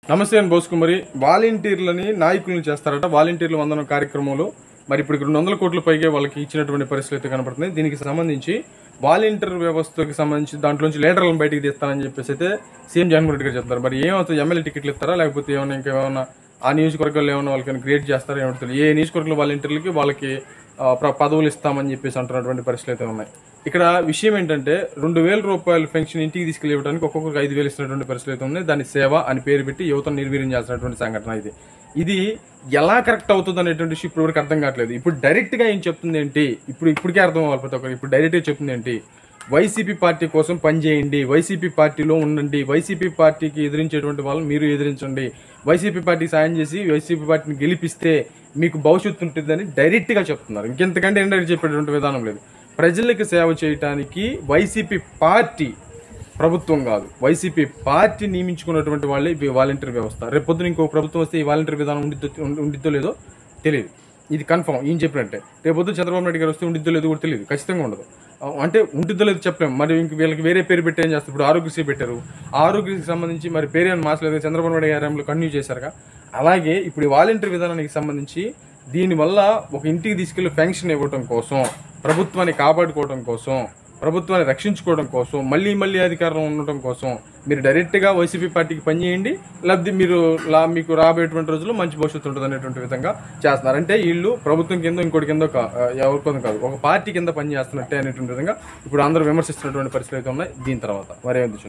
నమస్తే అని బోసుకుమరి వాలంటీర్లని నాయకులను చేస్తారట. వాలంటీర్ల వందనం కార్యక్రమంలో మరి ఇప్పుడు 200 కోట్ల పైగా వాళ్ళకి ఇచ్చినటువంటి పరిస్థితి అయితే కనపడుతుంది. దీనికి సంబంధించి వాలంటీర్ వ్యవస్థకి సంబంధించి దాంట్లోంచి లీడర్లను బయటికి తీస్తారని చెప్పేసి అయితే సీఎం జగన్మోహన్ రెడ్డి గారు చెప్తారు. మరి ఏమవుతుంది, ఎమ్మెల్యే టికెట్లు ఇస్తారా లేకపోతే ఏమైనా ఇంకేమైనా ఆ నియోజకవర్గాల్లో ఏమైనా వాళ్ళకి క్రియేట్ చేస్తారా ఏమంటుంది. ఏ నియోజకవర్గంలో వాలంటీర్లకి వాళ్ళకి పదవులు ఇస్తామని చెప్పేసి అంటున్నటువంటి పరిస్థితులు అయితే ఉన్నాయి. ఇక్కడ విషయం ఏంటంటే 2,000 రూపాయలు పెన్షన్ ఇంటికి తీసుకెళ్లి ఇవ్వడానికి ఒక్కొక్కరికి 5,000 ఇస్తున్నటువంటి పరిస్థితులు అయితే ఉన్నాయి. దాని సేవ అని పేరు పెట్టి యువతను నిర్వీర్యం చేస్తున్నటువంటి సంఘటన ఇది ఎలా కరెక్ట్ అవుతుంది అనేటువంటి విషయం ఇప్పుడు వరకు అర్థం కావట్లేదు. ఇప్పుడు డైరెక్ట్ గా ఏం చెప్తుంది ఏంటి, ఇప్పటికే అర్థం అవ్వాలి ప్రతి ఒక్కరు. ఇప్పుడు డైరెక్ట్ గా చెప్తుంది ఏంటి, వైసీపీ పార్టీ కోసం పనిచేయండి, వైసీపీ పార్టీలో ఉండండి, వైసీపీ పార్టీకి ఎదిరించేటువంటి వాళ్ళని మీరు ఎదిరించండి, వైసీపీ పార్టీకి సాయం చేసి వైసీపీ పార్టీని గెలిపిస్తే మీకు భవిష్యత్తు ఉంటుందని డైరెక్ట్ గా చెప్తున్నారు. ఇంకెంతకంటే ఇండైరెక్ట్ చెప్పేటువంటి విధానం లేదు. ప్రజలకు సేవ చేయడానికి వైసీపీ పార్టీ, ప్రభుత్వం కాదు, వైసీపీ పార్టీ నియమించుకున్నటువంటి వాళ్ళే వాలంటీర్ వ్యవస్థ. రేపు పొద్దున ఇంకో ప్రభుత్వం వస్తే ఈ వాలంటీర్ విధానం ఉండిద్దో లేదో తెలియదు. ఇది కన్ఫర్మ్ ఈయన చెప్పినట్టే. రేపు పొద్దున చంద్రబాబు నాయుడు గారు వస్తే ఉండిద్దో లేదో కూడా తెలియదు, ఖచ్చితంగా ఉండదు. అంటే ఉంటుందో లేదో చెప్పలేము. మరి ఇంక వీళ్ళకి వేరే పేరు పెట్టి ఏం చేస్తారు. ఇప్పుడు ఆరోగ్యశ్రీ పెట్టారు, ఆరోగ్యశ్రీకి సంబంధించి మరి పేరు ఏమైనా మార్చలేదు, చంద్రబాబు నాయుడు గారు కంటిన్యూ చేశారుగా. అలాగే ఇప్పుడు వాలంటీర్ విధానానికి సంబంధించి దీనివల్ల ఒక ఇంటికి తీసుకెళ్లి పెన్షన్ ఇవ్వడం కోసం, ప్రభుత్వాన్ని కాపాడుకోవడం కోసం, ప్రభుత్వాన్ని రక్షించుకోవడం కోసం, మళ్ళీ అధికారం ఉండటం కోసం మీరు డైరెక్ట్గా వైసీపీ పార్టీకి పనిచేయండి, లేకపోతే మీకు రాబోయేటువంటి రోజుల్లో మంచి భవిష్యత్తు ఉంటుంది అనేటువంటి విధంగా చేస్తున్నారు. అంటే వీళ్ళు ప్రభుత్వం కింద ఇంకోటి కింద ఎవరికొంద కాదు, ఒక పార్టీ కింద పనిచేస్తున్నట్టే అనేటువంటి విధంగా ఇప్పుడు అందరూ విమర్శిస్తున్నటువంటి పరిస్థితులు అయితే ఉన్నాయి. దీని తర్వాత మరేంది